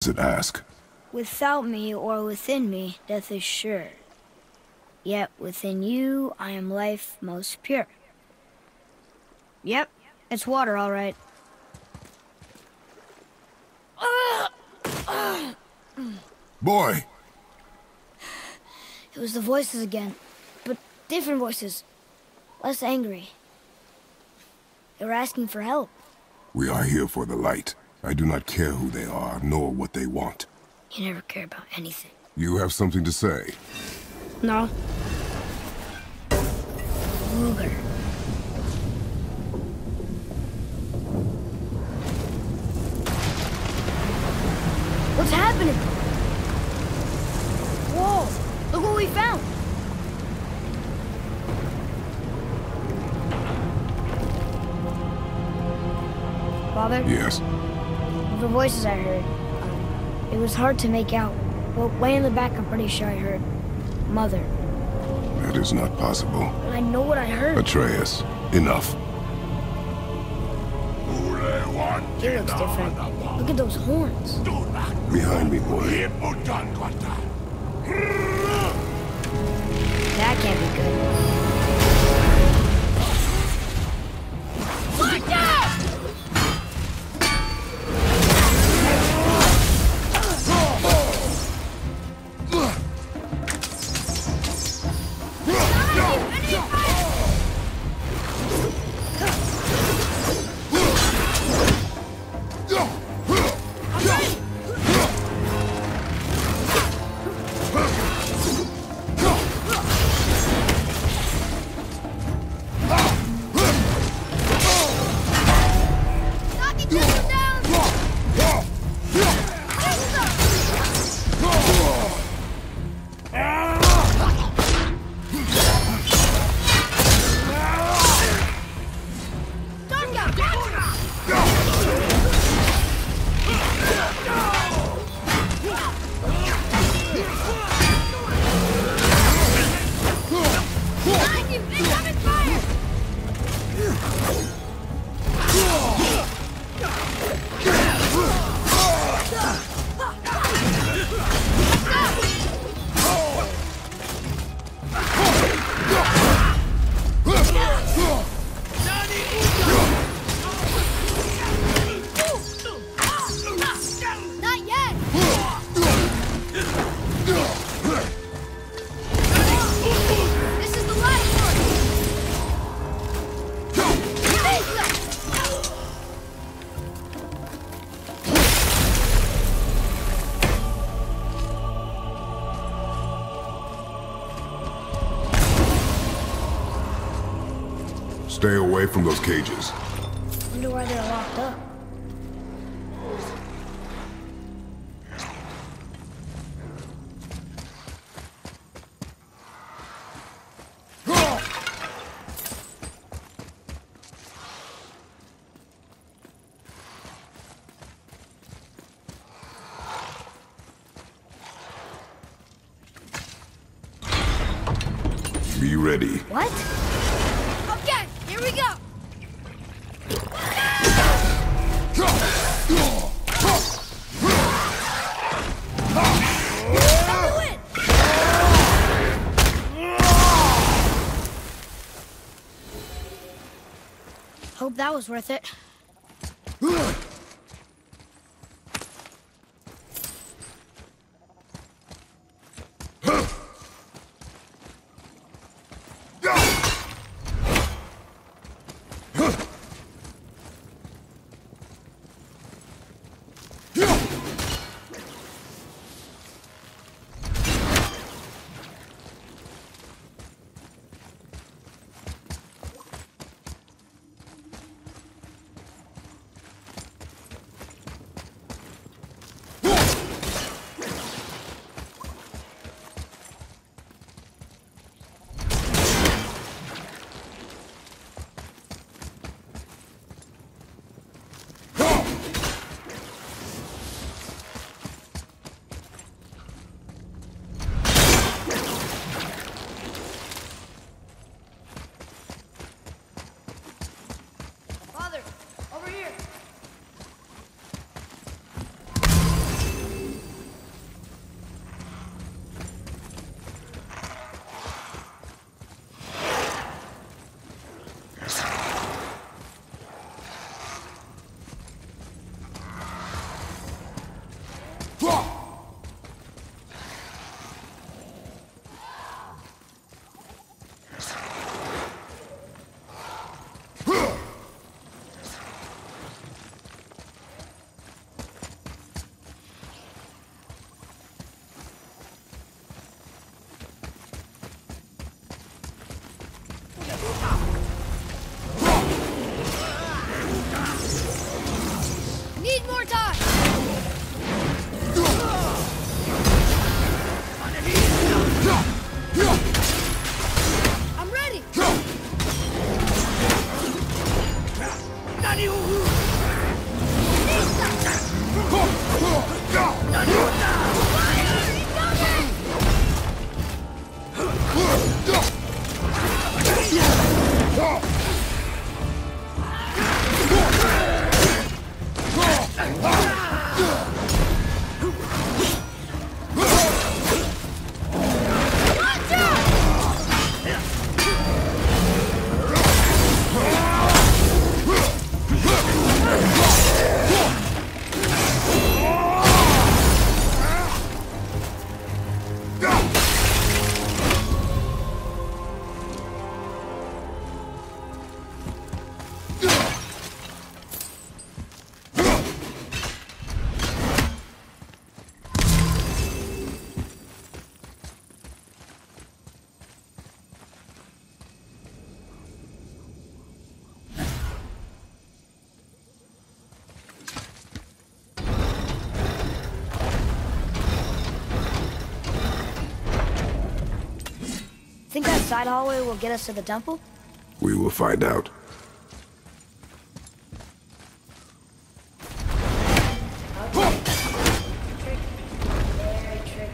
does it ask? Without me or within me, death is sure. Yet within you, I am life most pure. Yep, it's water, all right. Boy! It was the voices again, but different voices. Less angry. They were asking for help. We are here for the light. I do not care who they are, nor what they want. You never care about anything. You have something to say? No. Luger. What's happening? Whoa! Look what we found! Father? Yes? The voices I heard, it was hard to make out. But way in the back, I'm pretty sure I heard Mother. That is not possible. But I know what I heard. Atreus, enough. It looks different. Look at those horns. Behind me, boy. That can't be good. Watch out! Stay away from those cages. Wonder why they're locked up. Be ready. What? Okay, here we go. Hope that was worth it. Need more time! I'm ready! Think that side hallway will get us to the temple? We will find out. Very tricky.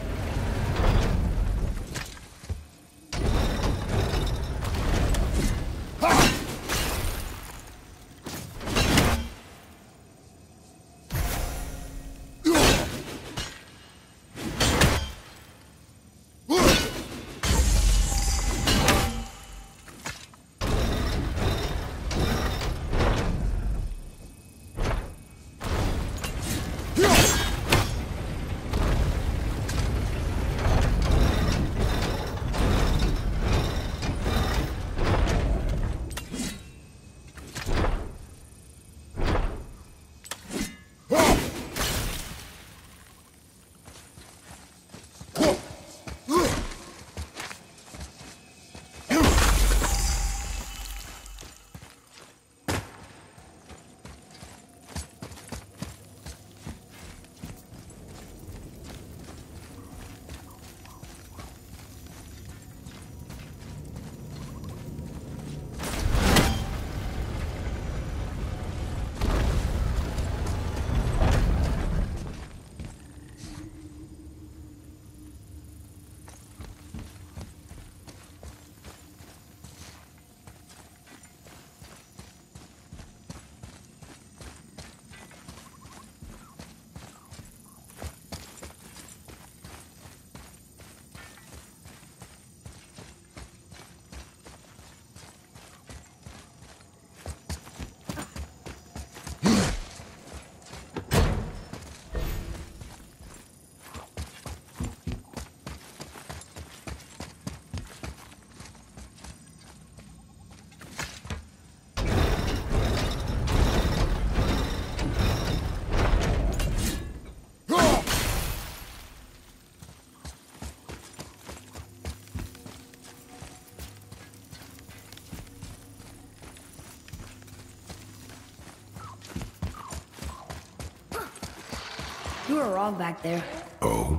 You were wrong back there. Oh?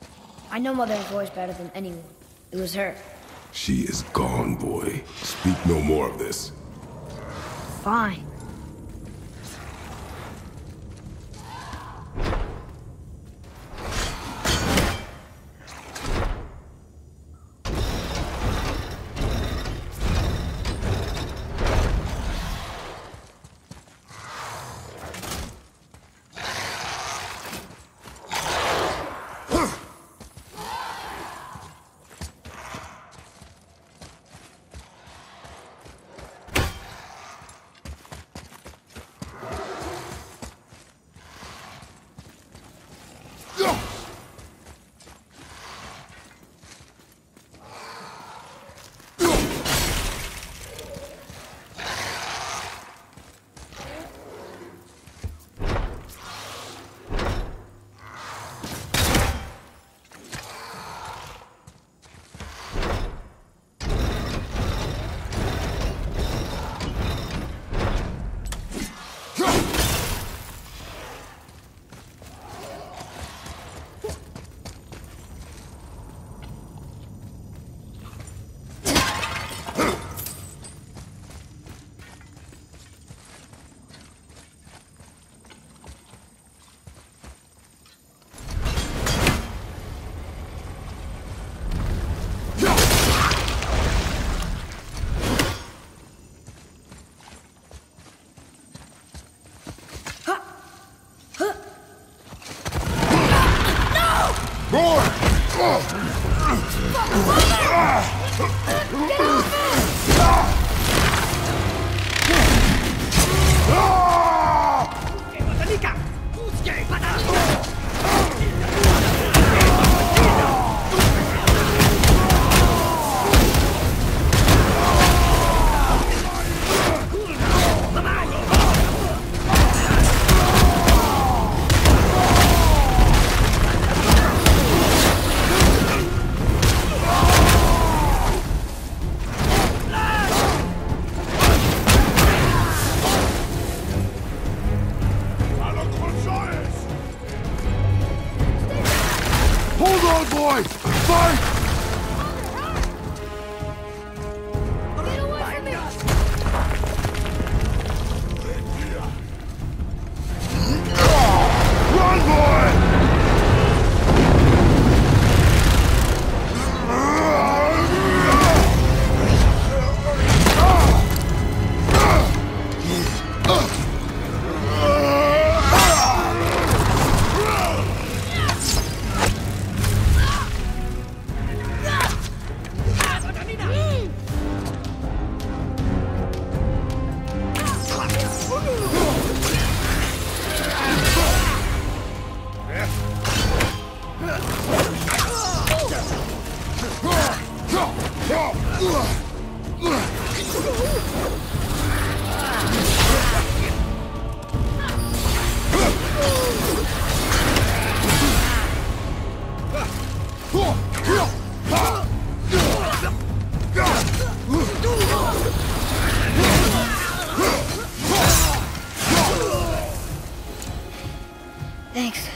I know Mother's voice better than anyone. It was her. She is gone, boy. Speak no more of this. Fine. Thanks.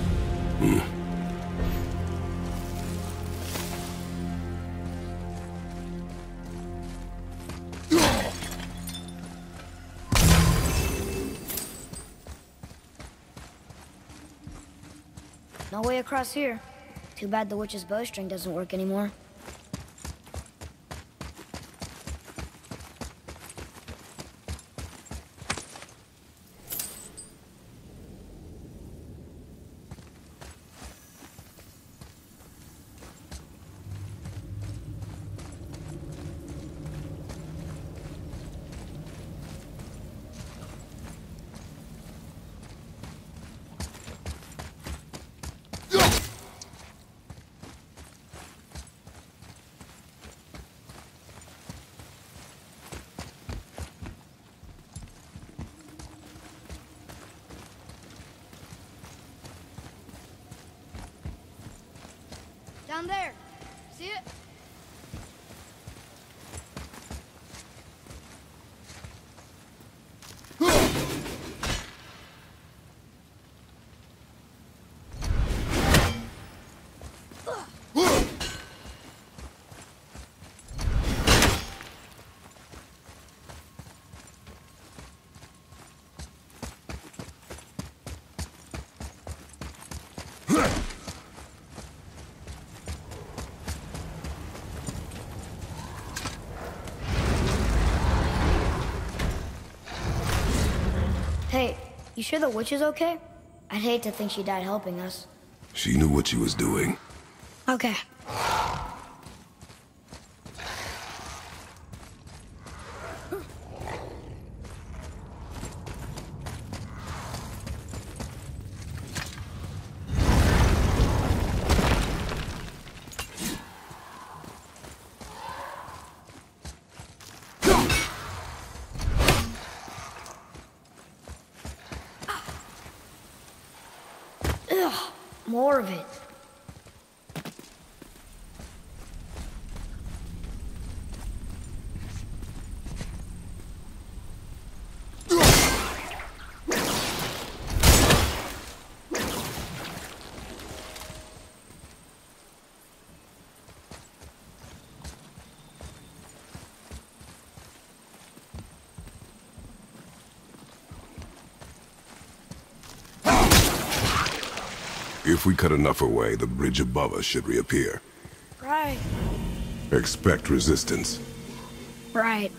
No way across here. Too bad the witch's bowstring doesn't work anymore. Down there. See it? Hey, you sure the witch is okay? I'd hate to think she died helping us. She knew what she was doing. Okay. Ugh, more of it. If we cut enough away, the bridge above us should reappear. Right. Expect resistance. Right.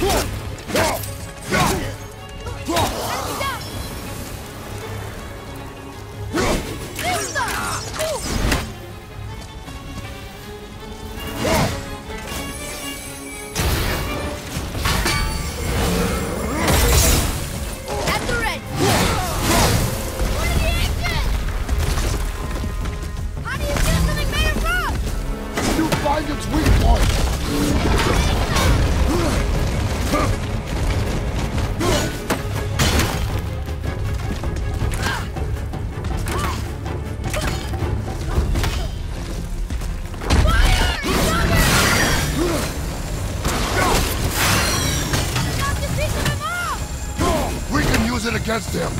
Against him.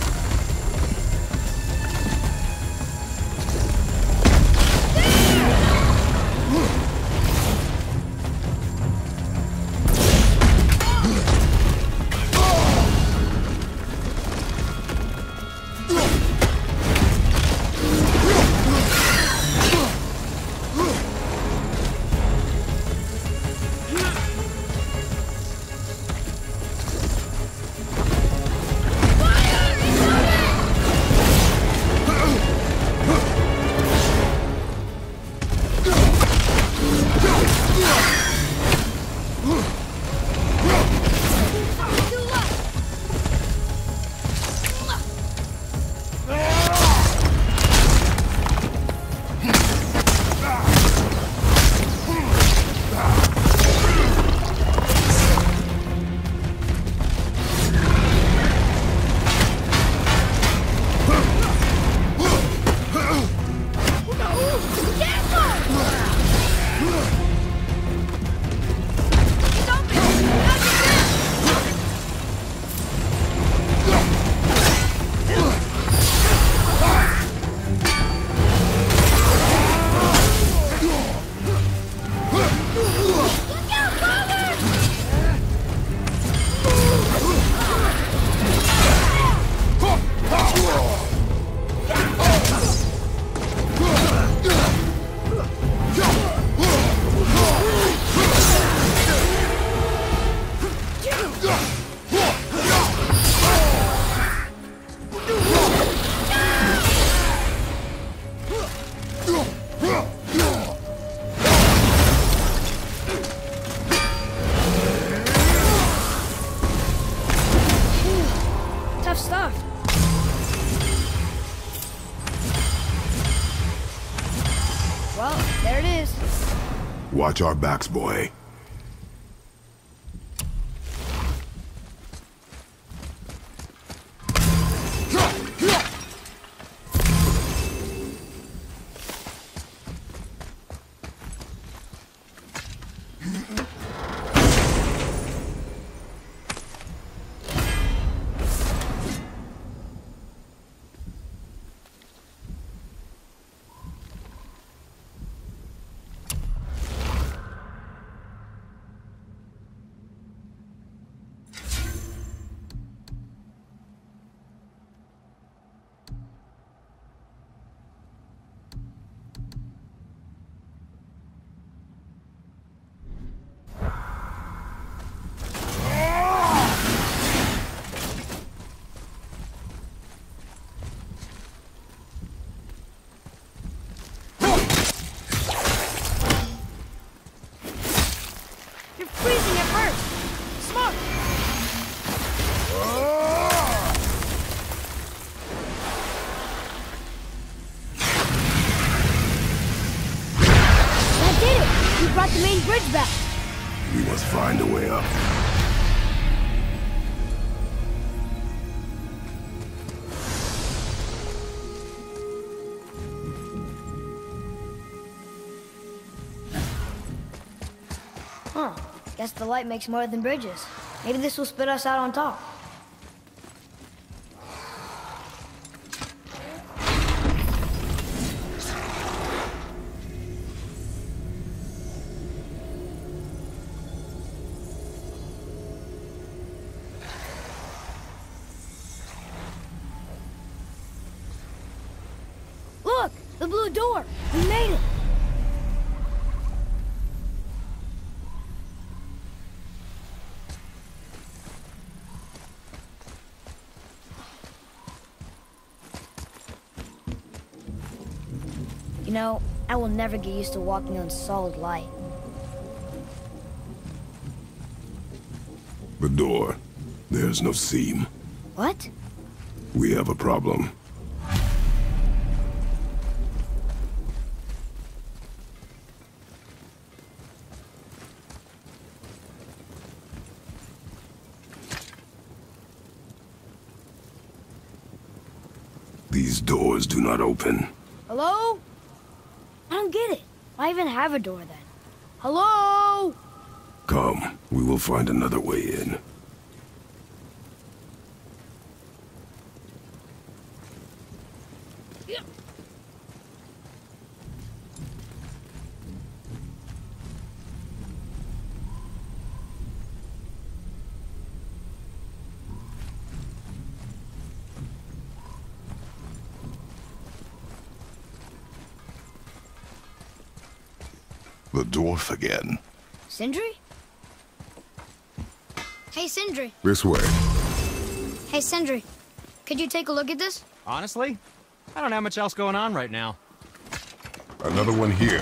Watch our backs, boy. The main bridge back. We must find a way up. Huh. Guess the light makes more than bridges. Maybe this will spit us out on top. Look! The blue door! We made it! You know, I will never get used to walking on solid light. The door. There's no seam. What? We have a problem. These doors do not open. Hello? I don't get it. Why even have a door then? Hello? Come, we will find another way in. The dwarf again. Sindri? Hey, Sindri. This way. Hey, Sindri. Could you take a look at this? Honestly, I don't have much else going on right now. Another one here.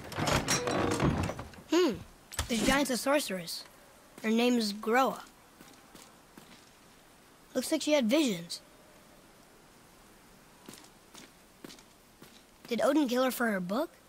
This giant's a sorceress. Her name is Groa. Looks like she had visions. Did Odin kill her for her book?